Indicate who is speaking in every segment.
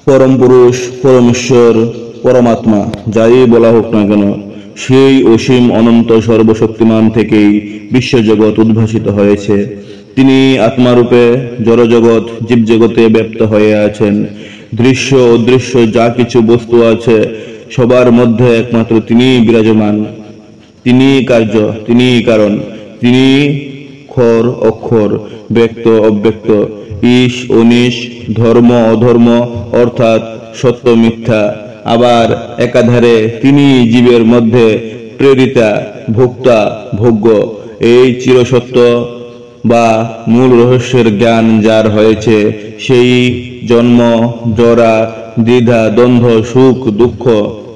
Speaker 1: পরম পুরুষ, পরমেশ্বর, পরমাত্মা যাই বলা হোক না কেন, সেই অসীম অনন্ত সর্বশক্তিমান থেকেই বিশ্বজগৎ উদ্ভাসিত হয়েছে। তিনি আত্মারূপে জড়জগৎ জীবজগতে ব্যপ্ত হয়ে আছেন। দৃশ্য অদৃশ্য যা কিছু বস্তু আছে সবার মধ্যে একমাত্র তিনিই বিরাজমান। তিনিই কার্য, তিনিই কারণ, তিনি ক্ষর অক্ষর, ব্যক্ত অব্যক্ত, ঈশ অনিশ, ধর্ম অধর্ম, অর্থাৎ সত্য মিথ্যা। আবার একাধারে তিনি জীবের মধ্যে প্রেরিতা, ভোক্তা, ভোগ্য। এই চিরসত্য বা মূল রহস্যের জ্ঞান যার হয়েছে, সেই জন্ম, জরা, দ্বিধা, দ্বন্দ্ব, সুখ দুঃখ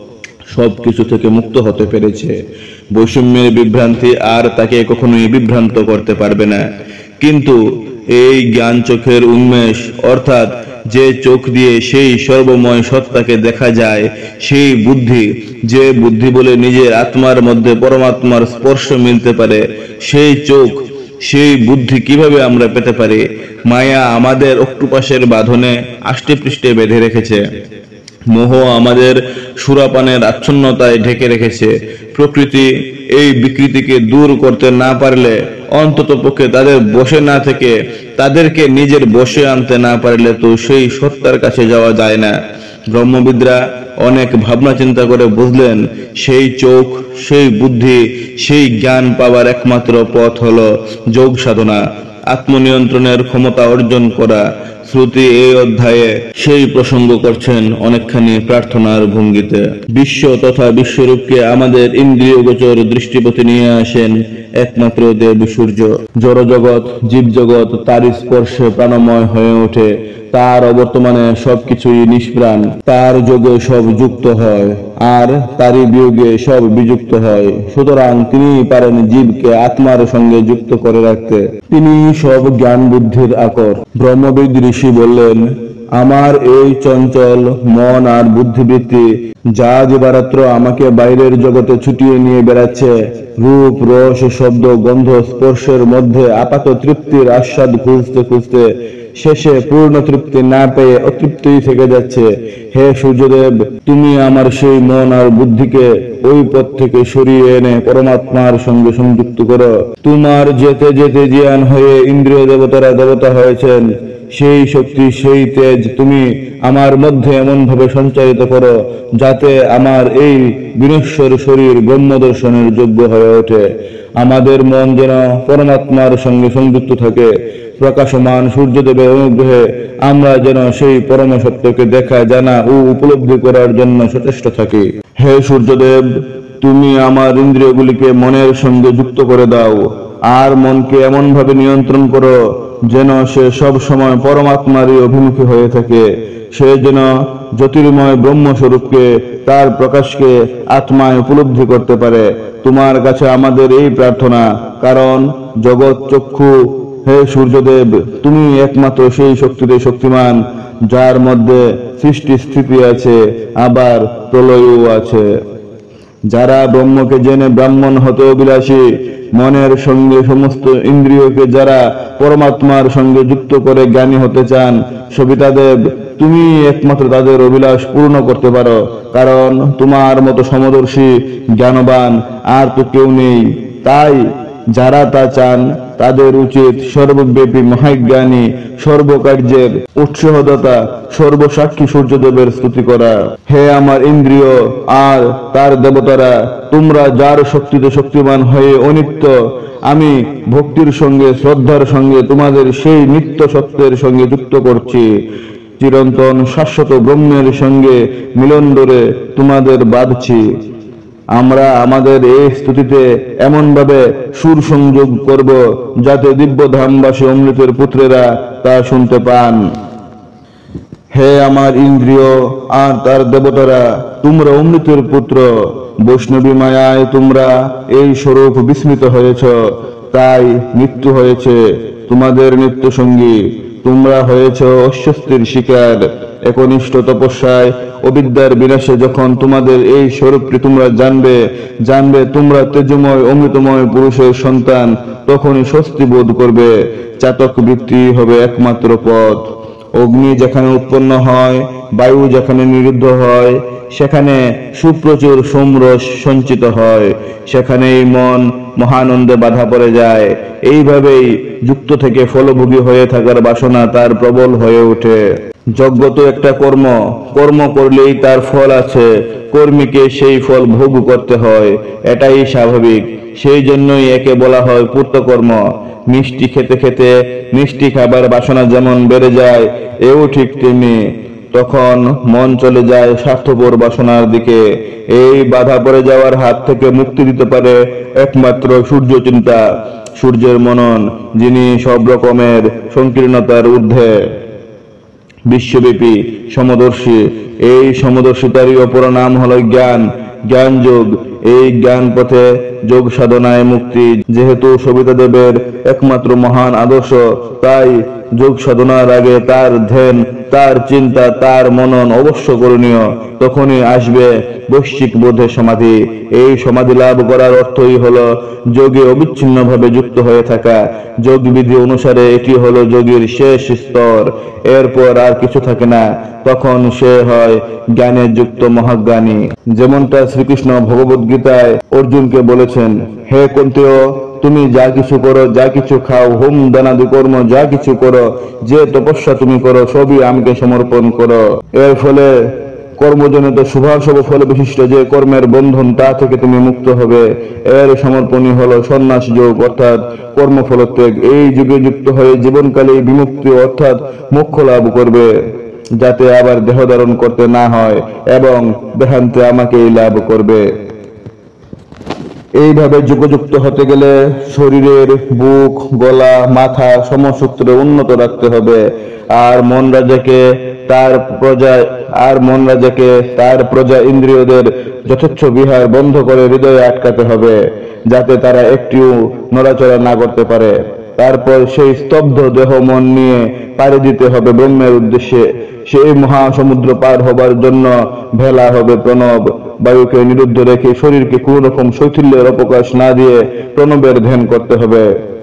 Speaker 1: সবকিছু থেকে মুক্ত হতে পেরেছে। বৈষম্যের বিভ্রান্তি আর তাকে কখনোই বিভ্রান্ত করতে পারবে না। কিন্তু এই জ্ঞান চোখের উন্মেষ, অর্থাৎ যে চোখ দিয়ে সেই সর্বময় সত্তাকে দেখা যায়, সেই বুদ্ধি, যে বুদ্ধি বলে নিজের আত্মার মধ্যে পরমাত্মার স্পর্শ মিলতে পারে, সেই চোখ, সেই বুদ্ধি কিভাবে আমরা পেতে পারি? মায়া আমাদের অক্টোপাসের বাঁধনে আষ্টে পৃষ্ঠে বেঁধে রেখেছে। মোহ আমাদের সুরাপানের আচ্ছন্নতায় ঢেকে রেখেছে। প্রকৃতি এই বিকৃতিকে দূর করতে না পারলে, অন্তত পক্ষে তাদের বশে না থেকে তাদেরকে নিজের বশে আনতে না পারলে তো সেই সত্তার কাছে যাওয়া যায় না। ব্রহ্মবিদরা অনেক ভাবনা চিন্তা করে বুঝলেন, সেই চোখ, সেই বুদ্ধি, সেই জ্ঞান পাওয়ার একমাত্র পথ হলো যোগ সাধনা, আত্মনিয়ন্ত্রণের ক্ষমতা অর্জন করা। শ্রুতি এই অধ্যায়ে সেই প্রসঙ্গ করছেন অনেকখানি প্রার্থনার ভঙ্গিতে। বিশ্ব তথা বিশ্বরূপকে আমাদের ইন্দ্রিয় গোচর দৃষ্টিপথে নিয়ে আসেন একমাত্র দেব সূর্য। জড়জগৎ জীবজগৎ তারই স্পর্শে প্রাণময় হয়ে ওঠে। তার অবর্তমানে সবকিছুই নিষ্প্রাণ। তার যোগে সব যুক্ত হয়, আর তারই বিয়োগে সব বিযুক্ত হয়। সুতরাং তিনি পারেন জীবকে আত্মার সঙ্গে যুক্ত করে রাখতে। তিনি সব জ্ঞান বুদ্ধির আকর। ব্রহ্মবিদ ঋষি বললেন, আমার এই চঞ্চল মন আর বুদ্ধিবৃত্তি যা দিবারাত্র আমাকে বাইরের জগতে ছুটিয়ে নিয়ে বেড়াচ্ছে, রূপ রস শব্দ গন্ধ স্পর্শের মধ্যে আপাত তৃপ্তির আস্বাদ খুঁজতে খুঁজতে শেষে পূর্ণ তৃপ্তি না পেয়ে অতৃপ্তই থেকে যাচ্ছে। হে সূর্যদেব, তুমি আমার সেই মন আর বুদ্ধিকে ওই পথ থেকে সরিয়ে এনে পরমাত্মার সঙ্গে সংযুক্ত করো। তোমার যেতে যেতে জ্ঞান হয়ে ইন্দ্রিয় দেবতারা দেবতা হয়েছেন, সেই শক্তি, সেই তেজ তুমি আমার মধ্যে এমন ভাবে সঞ্চারিত করো যাতে আমার এই বিনশ্বর শরীর ব্রহ্ম দর্শনের যোগ্য হয়ে ওঠে। আমাদের মন যেন পরমাত্মার সঙ্গে সংযুক্ত থাকে। প্রকাশমান সূর্যদেবের অনুগ্রহে আমরা যেন সেই পরম সত্যকে দেখা, জানা ও উপলব্ধি করার জন্য সচেষ্ট থাকি। হে সূর্যদেব, তুমি আমার ইন্দ্রিয়গুলিকে মনের সঙ্গে যুক্ত করে দাও, আর মনকে এমন ভাবে নিয়ন্ত্রণ করো যেন সে সব সময় পরমাত্মারই অভিমুখী হয়ে থাকে। সে যেন জ্যোতির্ময় ব্রহ্মস্বরূপকে, তার প্রকাশকে আত্মায় উপলব্ধি করতে পারে। তোমার কাছে আমাদের এই প্রার্থনা, কারণ জগৎ চক্ষু। হে সূর্যদেব, তুমি একমাত্র সেই শক্তিতে শক্তিমান যার মধ্যে সৃষ্টি স্থিতি আছে, আবার প্রলয়ও আছে। যারা ব্রহ্মকে জেনে ব্রাহ্মণ হতে অভিলাষী, মনের সঙ্গে সমস্ত ইন্দ্রিয়কে যারা পরমাত্মার সঙ্গে যুক্ত করে জ্ঞানী হতে চান, সবিতাদেব, তুমি একমাত্র তাদের অভিলাষ পূর্ণ করতে পারো। কারণ তোমার মতো সমদর্শী জ্ঞানবান আর তো কেউ নেই। তাই যারা তা চান তাদের উচিত সর্বব্যাপী মহাজ্ঞানী, সর্বকার্যের উৎসাহদাতা, সর্বসাক্ষী সূর্যদেবের স্তুতি করা। হে আমার ইন্দ্রিয় আর তার দেবতারা, তোমরা যার শক্তিতে শক্তিমান হয়ে অনিত্য, আমি ভক্তির সঙ্গে শ্রদ্ধার সঙ্গে তোমাদের সেই নিত্য সত্যের সঙ্গে যুক্ত করছি। চিরন্তন শাশ্বত ব্রহ্মের সঙ্গে মিলন ডোরে তোমাদের বাঁধছি। আমরা আমাদের এই স্তুতিতে এমন ভাবে সুর সংযোগ করব যাতে দিব্য ধামবাসী অমৃতের পুত্রেরা তা শুনতে পান। হে আমার ইন্দ্রিয় আর তার দেবতারা, তোমরা অমৃতের পুত্র। বৈষ্ণবী মায়ায় তোমরা এই স্বরূপ বিস্মৃত হয়েছ, তাই মৃত্যু হয়েছে তোমাদের নিত্য সঙ্গী। তোমরা হয়েছ অস্বস্তির শিকার। একনিষ্ঠ তপস্যায় অবিদ্যার বিনাশে যখন তোমাদের এই স্বরূপটি তোমরা জানবে তোমরা তেজময় অমৃতময় পুরুষের সন্তান, তখনই স্বস্তি বোধ করবে। চাতক বৃত্তি হবে একমাত্র পথ। অগ্নি যেখানে উৎপন্ন হয় বায়ু যেখানে নিরুদ্ধ হয় সেখানে সুপ্রচুর সোমরস সঞ্চিত হয়, সেখানেই মন মহানন্দে বাধা পড়ে যায়। এইভাবেই যুক্ত থেকে ফলভোগী হয়ে থাকার বাসনা তার প্রবল হয়ে ওঠে। যজ্ঞ তো একটা কর্ম, কর্ম করলেই তার ফল আছে, কর্মীকে সেই ফল ভোগ করতে হয়, এটাই স্বাভাবিক। সেই জন্যই একে বলা হয় পূর্তকর্ম। মিষ্টি খেতে খেতে মিষ্টি খাবার বাসনা যেমন বেড়ে যায়, এও ঠিক তেমনি। তখন মন চলে যায় স্বার্থপর বাসনার দিকে। এই বাধা পড়ে যাওয়ার হাত থেকে মুক্তি দিতে পারে একমাত্র সূর্য চিন্তা, সূর্যের মনন, যিনি সব রকমের সংকীর্ণতার ঊর্ধ্বে, বিশ্বব্যাপী সমদর্শী। এই সমদর্শিতারই অপর নাম হলো জ্ঞান, জ্ঞান যোগ। এই জ্ঞান পথে যোগ সাধনায় মুক্তি যেহেতু সবিতা দেবের একমাত্র মহান আদর্শ, তাই যোগ সাধনার আগে তার ধ্যান, তার চিন্তা, তার মনন অবশ্য করণীয়। তখনই আসবে বৈশ্বিক বোধে সমাধি। এই সমাধি লাভ করার অর্থই হলো যোগে অবিচ্ছিন্নভাবে যুক্ত হয়ে থাকা। যোগ বিধি অনুসারে এটি হলো যোগীর শেষ স্তর, এরপর আর কিছু থাকে না। তখন সে হয় জ্ঞানে যুক্ত মহাজ্ঞানী। যেমনটা শ্রীকৃষ্ণ ভগবদ গীতায় অর্জুনকে বলেছেন, হে কুন্তীয়, তুমি যা কিছু করো, যা কিছু খাও, হোম দানাদি কর্ম যা কিছু করো, যে তপস্যা তুমি করো, সবই আমাকে সমর্পণ করো। এর ফলে কর্মজনিত শুভাশুভ ফল বিশিষ্ট যে কর্মের বন্ধন, তা থেকে তুমি মুক্ত হবে। এর সমর্পণই হলো সন্ন্যাস যোগ, অর্থাৎ কর্মফল ত্যাগ। এই যুগে যুক্ত হয়ে জীবনকালে বিমুক্তি অর্থাৎ মোক্ষ লাভ করবে, যাতে আবার দেহ ধারণ করতে না হয় এবং দেহান্তে আমাকেই লাভ করবে। এইভাবে যুগযুক্ত হতে গেলে শরীরের বুক, গলা, মাথা সমসূত্রে উন্নত রাখতে হবে। আর মন রাজাকে তার প্রজা ইন্দ্রিয়দের যথেচ্ছ বিহার বন্ধ করে হৃদয়ে আটকাতে হবে, যাতে তারা একটিও নড়াচড়া না করতে পারে। তারপর সেই স্তব্ধ দেহ মন নিয়ে পাড়ি দিতে হবে ব্রহ্মের উদ্দেশ্যে। সেই মহাসমুদ্র পার হবার জন্য ভেলা হবে প্রণব। বায়ুকে নিরুদ্ধ রেখে শরীরকে কোন রকম শৈথিল্যের অবকাশ না দিয়ে প্রণবের ধ্যান করতে হবে।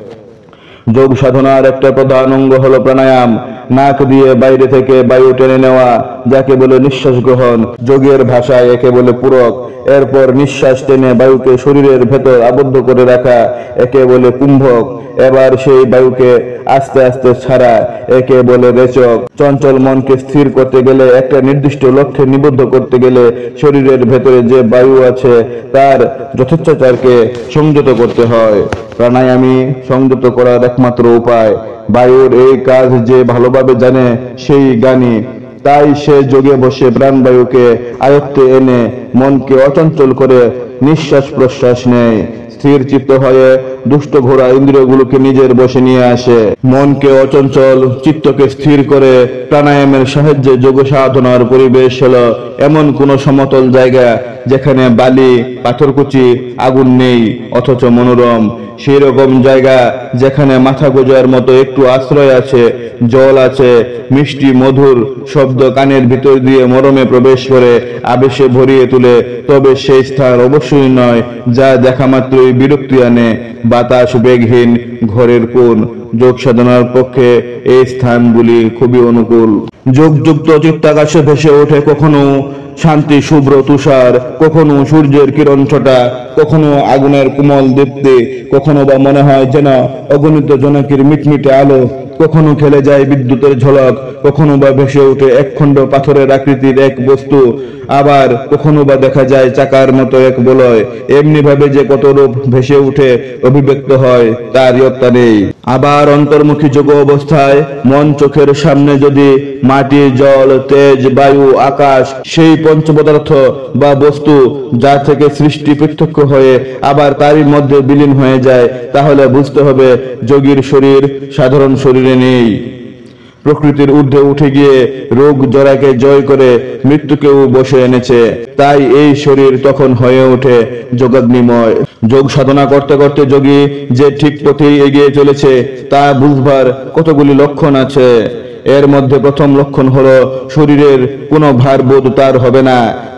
Speaker 1: যোগ সাধনার একটা প্রধান অঙ্গ হলো প্রাণায়াম। নাক দিয়ে বাইরে থেকে বায়ু টেনে নেওয়া, যাকে বলে নিঃশ্বাস গ্রহণ। যোগের ভাষায় একে বলে পূরক। এরপর নিঃশ্বাস টেনে বায়ুকে শরীরের ভেতর আবদ্ধ করে রাখা, একে বলে কুম্ভক। এবার সেই বায়ুকে আস্তে আস্তে ছাড়া, একে বলে রেচক। চঞ্চল মনকে স্থির করতে গেলে, একটা নির্দিষ্ট লক্ষ্যে নিবদ্ধ করতে গেলে শরীরের ভেতরে যে বায়ু আছে তার যথেচ্ছাচারকে সংযত করতে হয়। প্রাণায়ামই সংযত করার একমাত্র উপায়। বায়ুর এই কাজ যে ভালোভাবে জানে সেই জ্ঞানী। তাই সে যোগে বসে প্রাণবায়ুকে আয়ত্তে এনে মনকে অচঞ্চল করে নিঃশ্বাস প্রশ্বাস নেয়। স্থির চিত্ত হয়ে দুষ্ট ঘোড়া ইন্দ্রিয়গুলোকে নিজের বশে নিয়ে আসে। মনকে অচঞ্চল, চিত্তকে স্থির করে প্রাণায়ামের সাহায্যে যোগ সাধনার পরিবেশ হলো এমন কোন সমতল জায়গা যেখানে বালি, পাথরকুচি, আগুন নেই, অথচ মনোরম। সেই রকম জায়গা যেখানে মাথা গোজার মতো একটু আশ্রয় আছে, জল আছে, মিষ্টি মধুর শব্দ কানের ভিতর দিয়ে মরমে প্রবেশ করে আবেশে ভরিয়ে তুলে, তবে সেই স্থান অবশ্যই নয় যা দেখা মাত্রই বিরক্তি আনে। বাতাস বেগহীন ঘরের কোণ। যোগ সাধনার পক্ষে এই স্থানগুলি খুবই অনুকূল। যোগযুক্ত চিত্তাকাশে ভেসে ওঠে কখনো শান্তি শুভ্র তুষার, কখনো সূর্যের কিরণ ছটা, কখনো আগুনের কোমল দীপ্তি, কখনো বা মনে হয় যেন অগণিত জনকের মিটমিটে আলো, কখনো খেলে যায় বিদ্যুতের ঝলক, কখনো বা ভেসে ওঠে একখণ্ড পাথরের আকৃতির এক বস্তু, আবার কখনো বা দেখা যায় চাকার মতো এক বলয়। এমনি ভাবে যে কত রূপ ভেসে উঠে অভিব্যক্ত হয় তার ইয়ত্তা নেই। আবার অন্তর্মুখী যোগ অবস্থায় মন চোখের সামনে যদি মাটি, জল, তেজ, বায়ু, আকাশ, সেই পঞ্চপদার্থ বা বস্তু যা থেকে সৃষ্টি প্রত্যক্ষ হয়ে আবার তারই মধ্যে বিলীন হয়ে যায়, তাহলে বুঝতে হবে যোগীর শরীর সাধারণ শরীরে নেই। প্রকৃতির ঊর্ধ্বে উঠে গিয়ে রোগ জরাকে জয় করে মৃত্যুকেও বসে এনেছে। তাই এই শরীর তখন হয়ে ওঠে যোগাগ্নিময়। যোগ সাধনা করতে করতে যোগী যে ঠিক পথেই এগিয়ে চলেছে তা বুঝবার কতগুলি লক্ষণ আছে। এর মধ্যে প্রথম লক্ষণ হলো শরীরের কোনো ভারবোধ তার হবে না।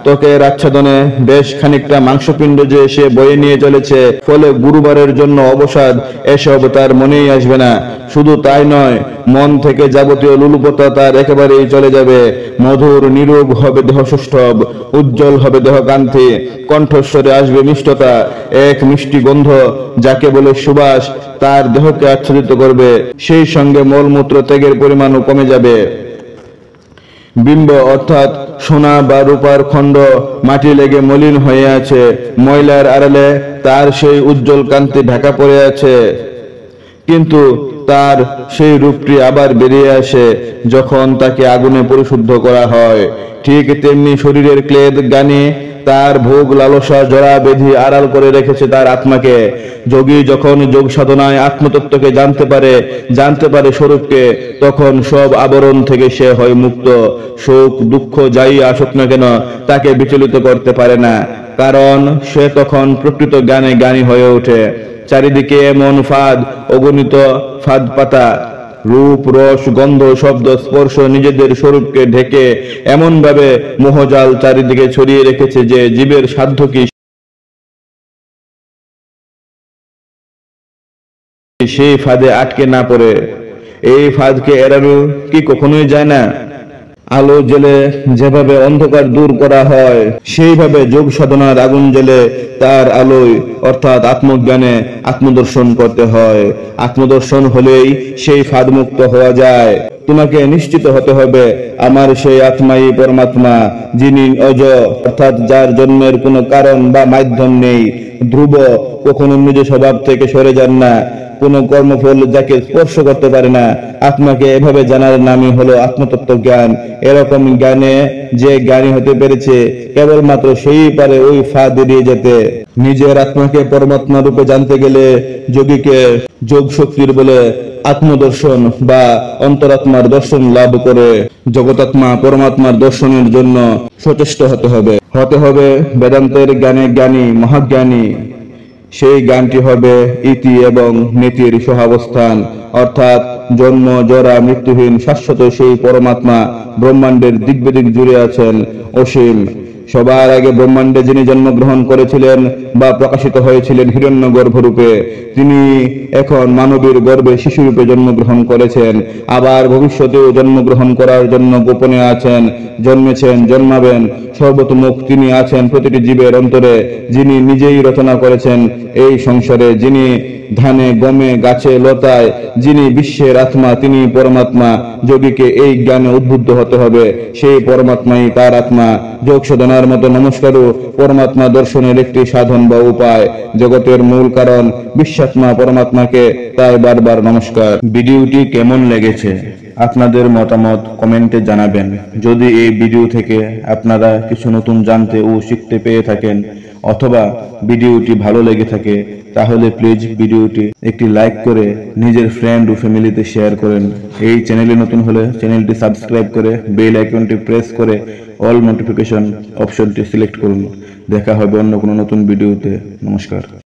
Speaker 1: ত্বকের আচ্ছাদনে বেশ খানিকটা মাংসপিণ্ড যে সে বয়ে নিয়ে চলেছে, ফলে গুরুবারের জন্য অবসাদ এসব তার মনেই আসবে না। শুধু তাই নয়, মন থেকে যাবতীয় লুলুপতা তার একেবারেই চলে যাবে। মধুর নিরূপ হবে দেহ সুষ্ঠব, উজ্জ্বল হবে দেহ কান্তি, কণ্ঠস্বরে আসবে মিষ্টতা, এক মিষ্টি গন্ধ যাকে বলে সুবাস তার দেহকে আচ্ছাদিত করবে। সেই সঙ্গে মলমূত্র ত্যাগের পরিমাণও কমে যাবে। বিম্ব অর্থাৎ সোনা বা রূপার খণ্ড মাটি লেগে মলিন হয়ে আছে, ময়লার আড়ালে তার সেই উজ্জ্বল কান্তি ঢাকা পড়ে আছে, কিন্তু তার সেই রূপটি আবার বেরিয়ে আসে যখন তাকে আগুনে পরিশুদ্ধ করা হয়। ঠিক তেমনি শরীরের ক্লেদ গানি তার ভোগ লালসা জরা বেধি আড়াল করে রেখেছে তার আত্মাকে। যোগী যখন যোগ সাধনায় আত্মতত্ত্বকে জানতে পারে স্বরূপকে, তখন সব আবরণ থেকে সে হয় মুক্ত। শোক দুঃখ যাই আসুক না কেন তাকে বিচলিত করতে পারে না, কারণ সে তখন প্রকৃত জ্ঞানে জ্ঞানী হয়ে ওঠে। চারিদিকে এমন ফাঁদ, অগণিত ফাঁদ পাতা, রূপ রস গন্ধ শব্দ স্পর্শ নিজেদের স্বরূপকে ঢেকে এমন ভাবে মোহজাল চারিদিকে ছড়িয়ে রেখেছে যে জীবের সাধ্য কি সেই ফাঁদে আটকে না পড়ে। এই ফাঁদকে এড়ানো কি কখনোই যায় না? আলো জেলে যেভাবে অন্ধকার দূর করা হয়, সেইভাবে যোগ সাধনার আগুন জেলে তার আলোয় অর্থাৎ আত্মজ্ঞানে আত্মদর্শন করতে হয়। আত্মদর্শন হলেই সেই ফাঁদ মুক্ত হওয়া যায়। তোমাকে নিশ্চিত হতে হবে আমার সেই আত্মাই পরমাত্মা, যিনি অজ অর্থাৎ যার জন্মের কোনো কারণ বা মাধ্যম নেই, ধ্রুব, কখনো নিজ স্বভাব থেকে সরে যান না, কোনো কর্মফল যাকে স্পর্শ করতে পারে না। আত্মাকে এভাবে জানার নামই হলো আত্মতত্ত্ব জ্ঞান। এরকম জ্ঞানে যে জ্ঞানী হতে পেরেছে, কেবলমাত্র সেই পারে ওই ফাঁদ এড়িয়ে যেতে। নিজের আত্মাকে পরমাত্মা রূপে জানতে গেলে যোগীকে যোগ শক্তির বলে আত্মদর্শন বা অন্তরাত্মার দর্শন লাভ করে জগতাত্মা পরমাত্মার দর্শনের জন্য সচেষ্ট হতে হবে বেদান্তের জ্ঞানে জ্ঞানী, মহাজ্ঞানী। সেই জ্ঞানটি হবে ইতি এবং নীতির সহাবস্থান, অর্থাৎ জন্ম জরা মৃত্যুহীন শাশ্বত সেই পরমাত্মা ব্রহ্মাণ্ডের দিক বিদিক জুড়ে আছেন, অসীম। সবার আগে ব্রহ্মাণ্ডে যিনি জন্মগ্রহণ করেছিলেন বা প্রকাশিত হয়েছিলেন হিরণ্যগর্ভ রূপে, তিনি এখন মানবীর গর্ভে শিশুরূপে জন্মগ্রহণ করেছেন। আবার ভবিষ্যতেও জন্মগ্রহণ করার জন্য গোপনে আছেন, জন্মেছেন, জন্মাবেন। সর্বতোমুখ তিনি আছেন প্রতিটি জীবের অন্তরে, যিনি নিজেই রচনা করেছেন এই সংসারে, যিনি ধানে গমে গাছে লতায়, যিনি বিশ্বের আত্মা, তিনি পরমাত্মা। যোগীকে এই জ্ঞানে উদ্বুদ্ধ হতে হবে, সেই পরমাত্মাই তার আত্মা। যোগ সাধনার মতো নমস্কারও পরমাত্মা দর্শনের একটি সাধন বা উপায়। জগতের মূল কারণ বিশ্বাত্মা পরমাত্মাকে, তাই বারবার নমস্কার। ভিডিওটি কেমন লেগেছে আপনাদের মতামত কমেন্টে জানাবেন। যদি এই ভিডিও থেকে আপনারা কিছু নতুন জানতে ও শিখতে পেয়ে থাকেন, অথবা ভিডিওটি ভালো লেগে থাকে, তাহলে প্লিজ ভিডিওটি একটি লাইক করে নিজের ফ্রেন্ড ও ফ্যামিলিতে শেয়ার করেন। এই চ্যানেলে নতুন হলে চ্যানেলটি সাবস্ক্রাইব করে বেল আইকনটি প্রেস করে অল নোটিফিকেশন অপশনটি সিলেক্ট করুন। দেখা হবে অন্য কোনো নতুন ভিডিওতে। নমস্কার।